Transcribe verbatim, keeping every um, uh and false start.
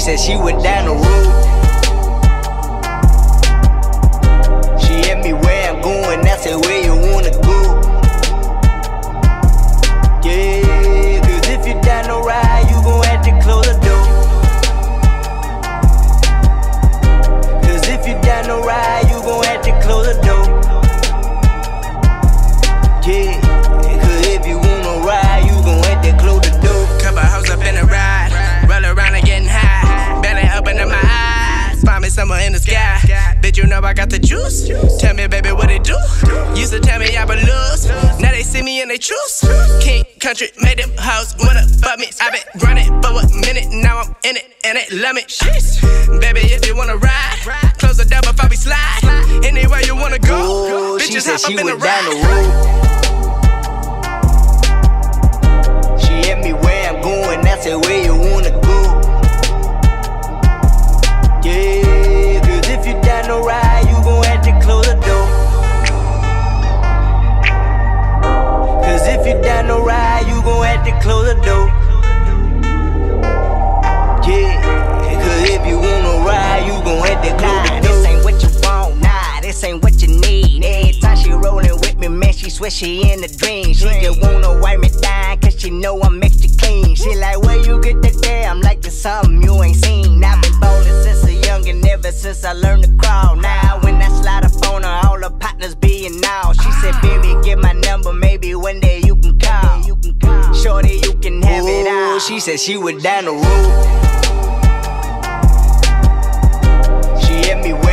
said she went down the road. She asked me where I'm going, I said where you wanna go. Yeah, cause if you down the ride, you gon' have to close the door. Cause if you down the ride, you gon' have to close the door. Yeah, cause if you wanna ride, you gon' have to close the door. Couple hoes up in a ride, roll around and getting high, belly opening my eyes, find me somewhere in the sky. Bitch, you know I got the juice. Tell me, baby, what it do? Used to tell me I would lose, now they see me and they choose. King Country made them hoes wanna fuck me. I been running for a minute, now I'm in it and they love me. Baby, if you wanna ride, close the door before we slide. Anywhere you wanna go, oh, bitches she said hop she up in the went down the ride. road. She asked me where I'm going, I said where you wanna go. Yeah, cause if you down the ride, you gon' have to close the door. Cause if you down the ride, you gon' have to close the door. Yeah, cause if you wanna ride, you gon' have to close the door. This ain't what you want, nah, this ain't what you need. Every time she rollin' with me, man, she swear she in a dream. She just wanna wipe me down, cause she know I'm extra clean. She like, where you get that day? I'm like, there's something you ain't seen. I've been ballin' since a youngin', ever since I learned to crawl. Now, when I slide up on her, all her partners being out. She said, baby, get my number, maybe one day you can call. Shorty, you can have it all. Oh, she said she went down the road. She asked me where